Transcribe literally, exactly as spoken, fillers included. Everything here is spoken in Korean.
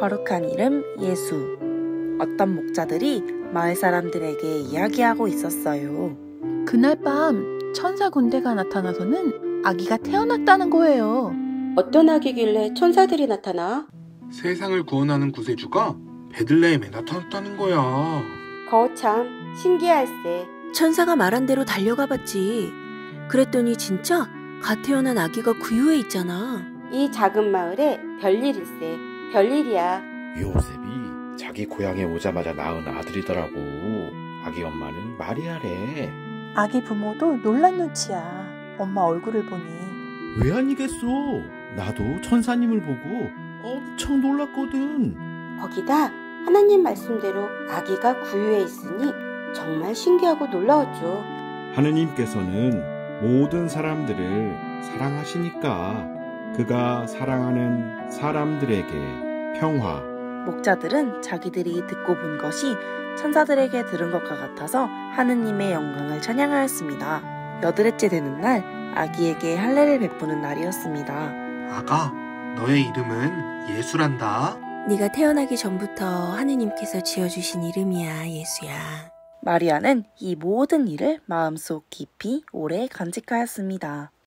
거룩한 이름 예수. 어떤 목자들이 마을 사람들에게 이야기하고 있었어요. 그날 밤 천사 군대가 나타나서는 아기가 태어났다는 거예요. 어떤 아기길래 천사들이 나타나? 세상을 구원하는 구세주가 베들레헴에 나타났다는 거야. 거참 신기할세. 천사가 말한 대로 달려가 봤지. 그랬더니 진짜 갓 태어난 아기가 구유에 있잖아. 이 작은 마을에 별일일세. 별일이야. 요셉이 자기 고향에 오자마자 낳은 아들이더라고. 아기 엄마는 마리아래. 아기 부모도 놀란 눈치야. 엄마 얼굴을 보니. 왜 아니겠어? 나도 천사님을 보고 엄청 놀랐거든. 거기다 하나님 말씀대로 아기가 구유에 있으니 정말 신기하고 놀라웠죠. 하느님께서는 모든 사람들을 사랑하시니까 그가 사랑하는 사람들에게 평화. 목자들은 자기들이 듣고 본 것이 천사들에게 들은 것과 같아서 하느님의 영광을 찬양하였습니다. 여드레째 되는 날 아기에게 할례를 베푸는 날이었습니다. 아가, 너의 이름은 예수란다. 네가 태어나기 전부터 하느님께서 지어주신 이름이야, 예수야. 마리아는 이 모든 일을 마음속 깊이 오래 간직하였습니다.